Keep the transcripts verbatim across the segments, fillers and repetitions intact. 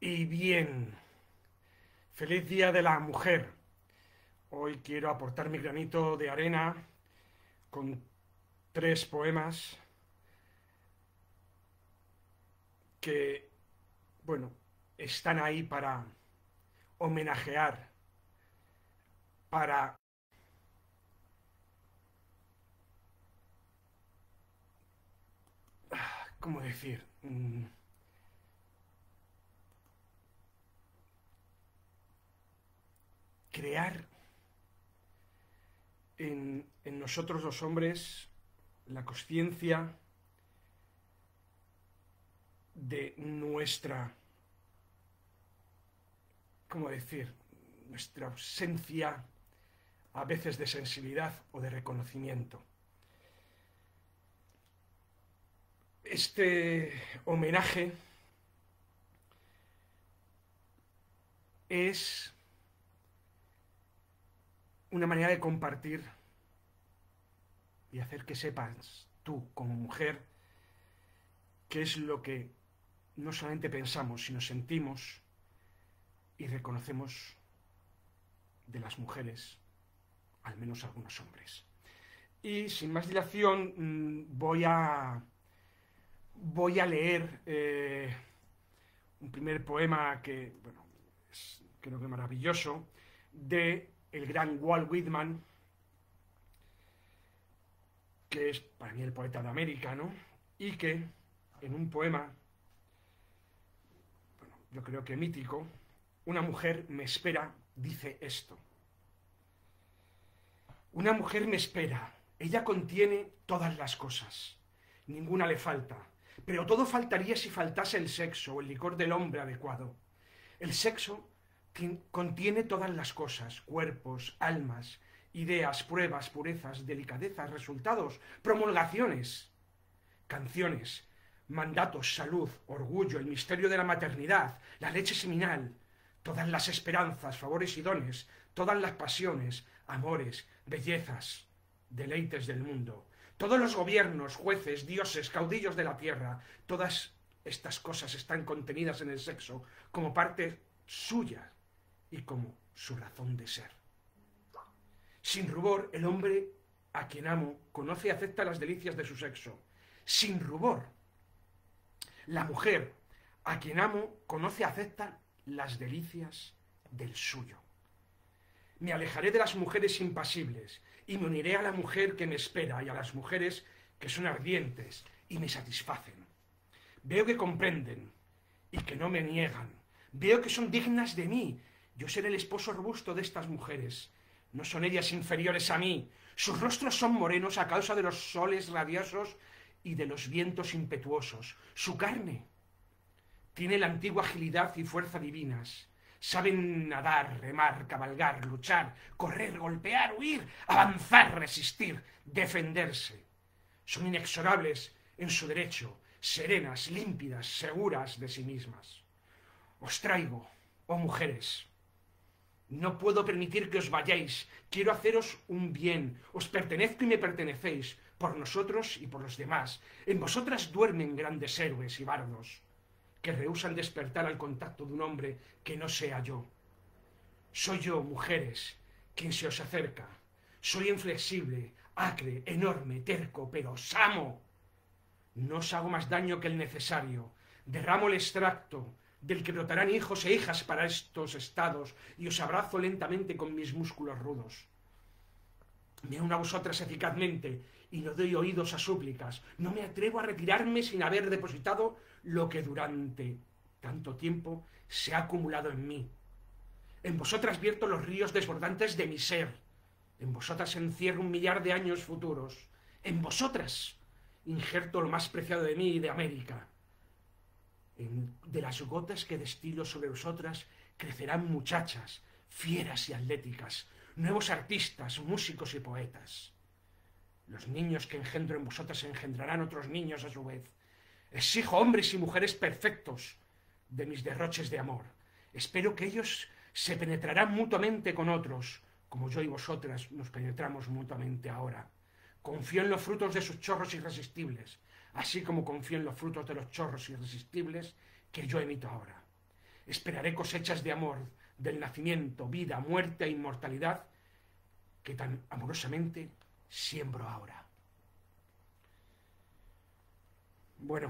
Y bien, feliz Día de la Mujer. Hoy quiero aportar mi granito de arena con tres poemas que, bueno, están ahí para homenajear, para, ¿cómo decir? Mm, crear en, en nosotros los hombres la conciencia de nuestra, ¿cómo decir? Nuestra ausencia a veces de sensibilidad o de reconocimiento. Este homenaje es una manera de compartir y hacer que sepas tú como mujer qué es lo que no solamente pensamos, sino sentimos y reconocemos de las mujeres, al menos algunos hombres. Y sin más dilación voy a voy a leer eh, un primer poema que, bueno, es creo que maravilloso, de el gran Walt Whitman, que es para mí el poeta de América, ¿no? Y que en un poema, bueno, yo creo que mítico, una mujer me espera, dice esto. Una mujer me espera, ella contiene todas las cosas, ninguna le falta, pero todo faltaría si faltase el sexo o el licor del hombre adecuado. El sexo contiene todas las cosas, cuerpos, almas, ideas, pruebas, purezas, delicadezas, resultados, promulgaciones, canciones, mandatos, salud, orgullo, el misterio de la maternidad, la leche seminal, todas las esperanzas, favores y dones, todas las pasiones, amores, bellezas, deleites del mundo, todos los gobiernos, jueces, dioses, caudillos de la tierra, todas estas cosas están contenidas en el sexo como parte suya y como su razón de ser. Sin rubor, el hombre a quien amo conoce y acepta las delicias de su sexo. Sin rubor, la mujer a quien amo conoce y acepta las delicias del suyo. Me alejaré de las mujeres impasibles y me uniré a la mujer que me espera y a las mujeres que son ardientes y me satisfacen. Veo que comprenden y que no me niegan. Veo que son dignas de mí. Yo seré el esposo robusto de estas mujeres. No son ellas inferiores a mí. Sus rostros son morenos a causa de los soles radiosos y de los vientos impetuosos. Su carne tiene la antigua agilidad y fuerza divinas. Saben nadar, remar, cabalgar, luchar, correr, golpear, huir, avanzar, resistir, defenderse. Son inexorables en su derecho, serenas, límpidas, seguras de sí mismas. Os traigo, oh mujeres, no puedo permitir que os vayáis, quiero haceros un bien, os pertenezco y me pertenecéis, por nosotros y por los demás. En vosotras duermen grandes héroes y bardos, que rehúsan despertar al contacto de un hombre que no sea yo. Soy yo, mujeres, quien se os acerca. Soy inflexible, acre, enorme, terco, pero os amo. No os hago más daño que el necesario. Derramo el extracto del que brotarán hijos e hijas para estos estados y os abrazo lentamente con mis músculos rudos. Me uno a vosotras eficazmente y no doy oídos a súplicas. No me atrevo a retirarme sin haber depositado lo que durante tanto tiempo se ha acumulado en mí. En vosotras vierto los ríos desbordantes de mi ser. En vosotras encierro un millar de años futuros. En vosotras injerto lo más preciado de mí y de América. En, de las gotas que destilo sobre vosotras crecerán muchachas, fieras y atléticas, nuevos artistas, músicos y poetas. Los niños que engendro en vosotras engendrarán otros niños a su vez. Exijo hombres y mujeres perfectos de mis derroches de amor. Espero que ellos se penetrarán mutuamente con otros, como yo y vosotras nos penetramos mutuamente ahora. Confío en los frutos de sus chorros irresistibles, así como confío en los frutos de los chorros irresistibles que yo emito ahora. Esperaré cosechas de amor, del nacimiento, vida, muerte e inmortalidad que tan amorosamente siembro ahora. Bueno,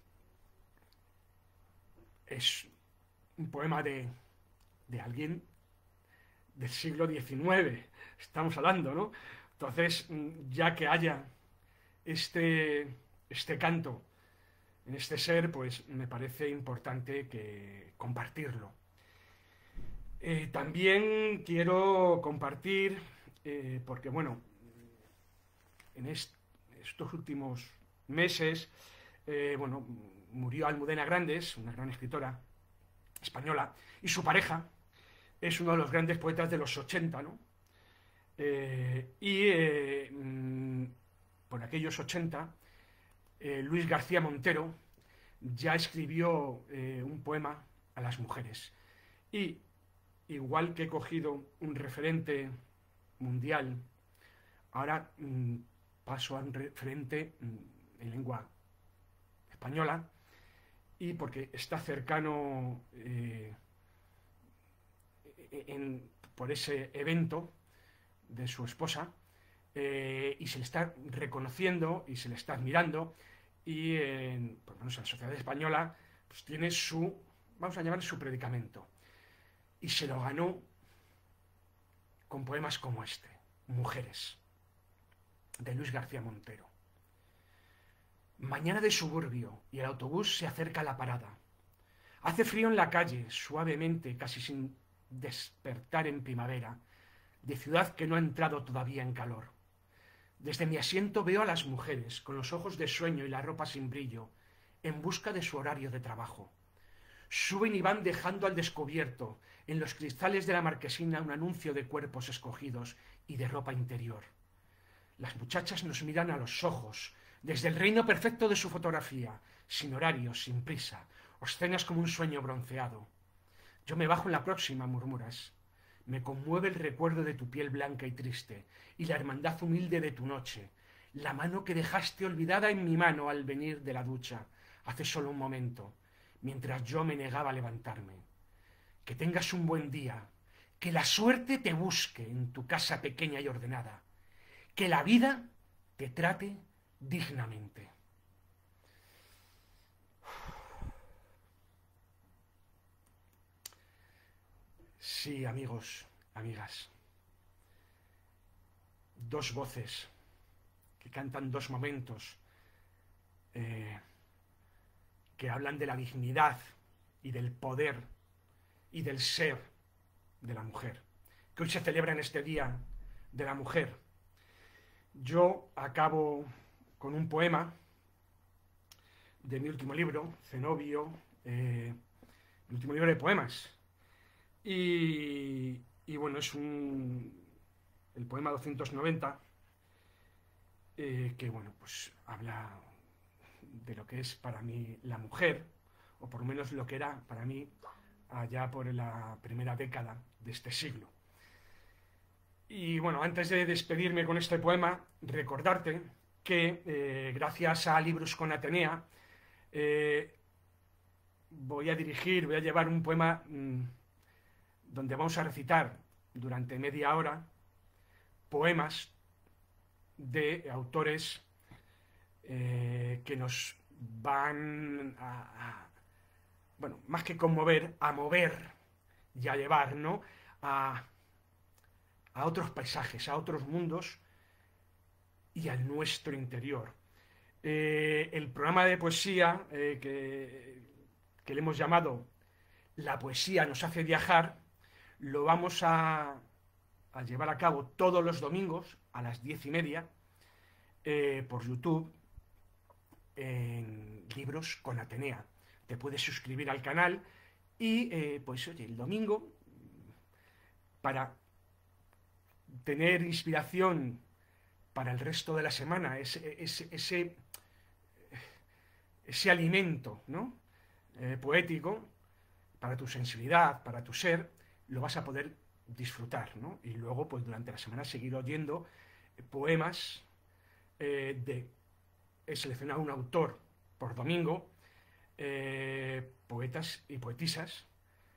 es un poema de, de alguien del siglo diecinueve, estamos hablando, ¿no? Entonces, ya que haya este, este canto en este ser, pues me parece importante que compartirlo. Eh, también quiero compartir, eh, porque bueno, en est estos últimos meses, eh, bueno, murió Almudena Grandes, una gran escritora española, y su pareja es uno de los grandes poetas de los ochenta, ¿no? Eh, y eh, mm, por aquellos ochenta, eh, Luis García Montero ya escribió eh, un poema a las mujeres. Y igual que he cogido un referente mundial, ahora mmm, paso a un referente mmm, en lengua española, y porque está cercano eh, en, por ese evento de su esposa, eh, y se le está reconociendo y se le está admirando, y en, por lo menos en la sociedad española pues tiene su, vamos a llamar su predicamento, y se lo ganó con poemas como este, Mujeres, de Luis García Montero. Mañana de suburbio y el autobús se acerca a la parada. Hace frío en la calle, suavemente, casi sin despertar en primavera, de ciudad que no ha entrado todavía en calor. Desde mi asiento veo a las mujeres, con los ojos de sueño y la ropa sin brillo, en busca de su horario de trabajo. Suben y van dejando al descubierto, en los cristales de la marquesina, un anuncio de cuerpos escogidos y de ropa interior. Las muchachas nos miran a los ojos, desde el reino perfecto de su fotografía, sin horarios, sin prisa, obscenas como un sueño bronceado. Yo me bajo en la próxima, murmuras. Me conmueve el recuerdo de tu piel blanca y triste, y la hermandad humilde de tu noche, la mano que dejaste olvidada en mi mano al venir de la ducha, hace solo un momento, mientras yo me negaba a levantarme. Que tengas un buen día, que la suerte te busque en tu casa pequeña y ordenada, que la vida te trate dignamente. Sí, amigos, amigas. Dos voces que cantan dos momentos, eh, que hablan de la dignidad y del poder y del ser de la mujer, que hoy se celebra en este Día de la Mujer. Yo acabo con un poema de mi último libro, Cenobio, eh, mi último libro de poemas. Y, y bueno, es un, el poema doscientos noventa, eh, que bueno, pues habla de lo que es para mí la mujer, o por lo menos lo que era para mí allá por la primera década de este siglo. Y bueno, antes de despedirme con este poema, recordarte que eh, gracias a Libros con Atenea eh, voy a dirigir, voy a llevar un poema mmm, donde vamos a recitar durante media hora poemas de autores eh, que nos van a, a, bueno, más que conmover, a mover y a llevar, ¿no?, a, a otros paisajes, a otros mundos y al nuestro interior. Eh, el programa de poesía eh, que, que le hemos llamado La poesía nos hace viajar, lo vamos a, a llevar a cabo todos los domingos a las diez y media eh, por YouTube en Libros con Atenea. Te puedes suscribir al canal y eh, pues oye, el domingo, para tener inspiración para el resto de la semana, ese, ese, ese, ese alimento, ¿no?, eh, poético para tu sensibilidad, para tu ser, lo vas a poder disfrutar, ¿no? Y luego, pues durante la semana seguir oyendo eh, poemas eh, de... He seleccionado un autor por domingo, eh, poetas y poetisas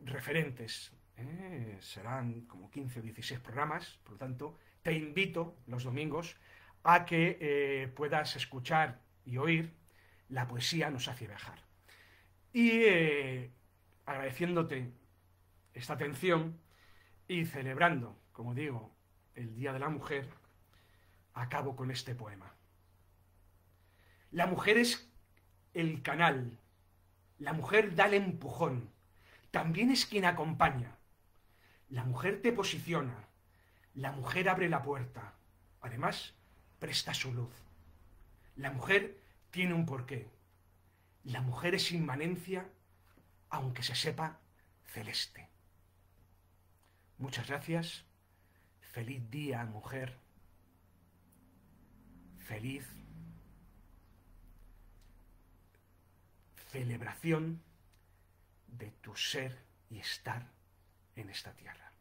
referentes. ¿eh? Serán como quince o dieciséis programas, por lo tanto, te invito los domingos a que eh, puedas escuchar y oír La poesía nos hace viajar. Y eh, agradeciéndote esta atención y celebrando, como digo, el Día de la Mujer, acabo con este poema. La mujer es el canal, la mujer da el empujón, también es quien acompaña. La mujer te posiciona, la mujer abre la puerta, además presta su luz. La mujer tiene un porqué. La mujer es inmanencia, aunque se sepa celeste. Muchas gracias. Feliz día, mujer. Feliz celebración de tu ser y estar en esta tierra.